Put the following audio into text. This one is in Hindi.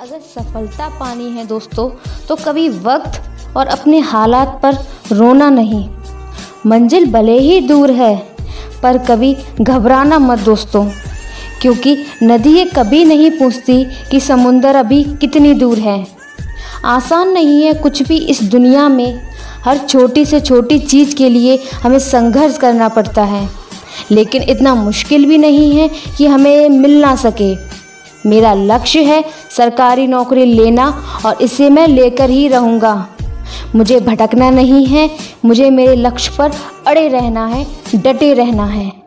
अगर सफलता पानी है दोस्तों, तो कभी वक्त और अपने हालात पर रोना नहीं। मंजिल भले ही दूर है, पर कभी घबराना मत दोस्तों, क्योंकि नदी ये कभी नहीं पूछती कि समुंदर अभी कितनी दूर है। आसान नहीं है कुछ भी इस दुनिया में, हर छोटी से छोटी चीज़ के लिए हमें संघर्ष करना पड़ता है, लेकिन इतना मुश्किल भी नहीं है कि हमें मिल ना सके। मेरा लक्ष्य है सरकारी नौकरी लेना और इसे मैं लेकर ही रहूँगा। मुझे भटकना नहीं है, मुझे मेरे लक्ष्य पर अड़े रहना है, डटे रहना है।